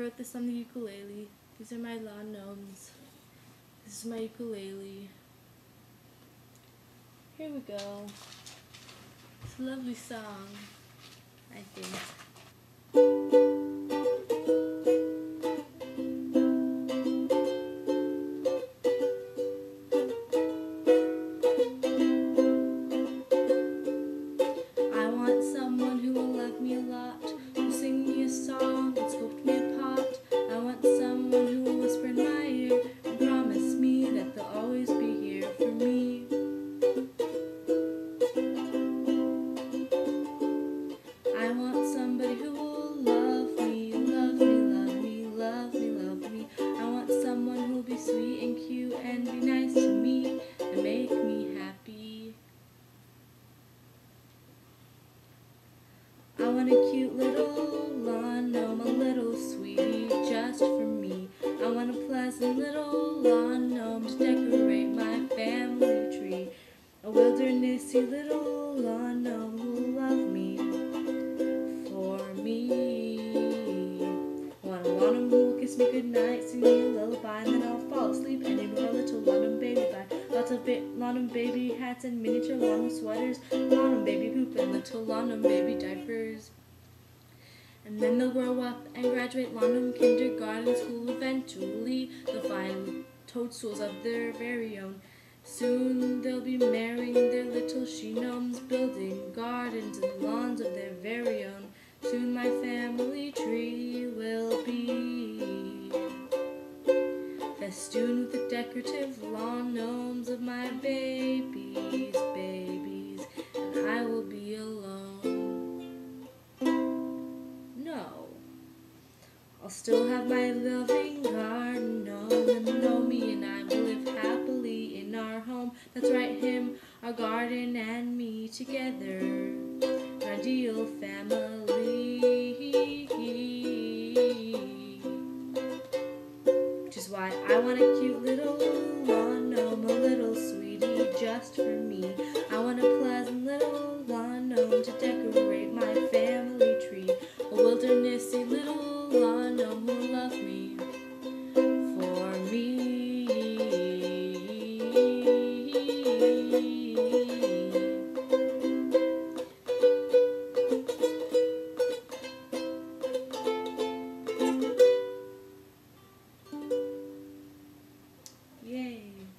wrote this on the ukulele. These are my lawn gnomes. This is my ukulele. Here we go. It's a lovely song, I think. I want someone who will love me a lot, who will sing me a song and sculpt me a pot. I want someone who will whisper in my ear and promise me that they'll always be here for me. I want somebody who will love me, love me, love me, love me, love me. I want someone who will be sweet and cute and be nice to me and make me happy. I want a cute little lawn gnome, a little sweetie just for me. I want a pleasant little lawn gnome to decorate my family tree. A wildernessy little lawn gnome who will love me for me. I want a lawn gnome who will kiss me goodnight, sing me a lullaby, and then I'll fall asleep and name our little lawn gnome baby by lots of lawn gnome baby hats and miniature lawn gnome sweaters, lawn gnome baby poop, and little lawn gnome baby diapers. And then they'll grow up and graduate lawn gnome kindergarten school eventually. They'll find toadstools of their very own. Soon they'll be marrying their little she-gnomes, building gardens and lawns of their very own. Soon my family tree will be festooned with the decorative lawn gnomes of my babies, and I will be alone. No, I'll still have my loving garden gnome, and Gnomey and I will live happily in our home. That's right, him, our garden, and me together, an ideal family. Which is why I want a cute little lawn gnome, a little sweetie just for me. I want a pleasant little lawn gnome to decorate my family tree. A wildernessy little lawn gnome who will love me for me. Yay.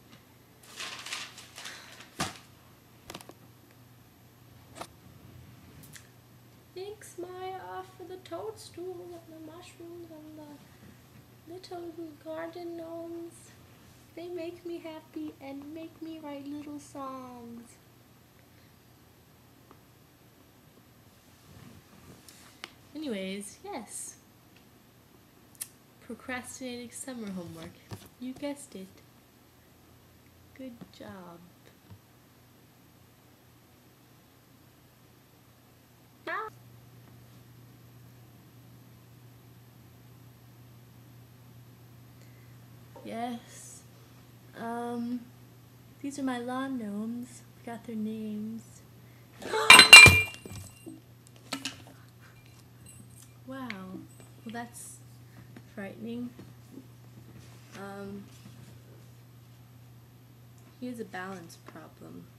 Thanks, Maya, for the toadstool and the mushrooms and the little garden gnomes. They make me happy and make me write little songs. Anyways, yes. Procrastinating summer homework. You guessed it. Good job. Yes. These are my lawn gnomes. I got their names. Wow. Well, that's frightening. He has a balance problem.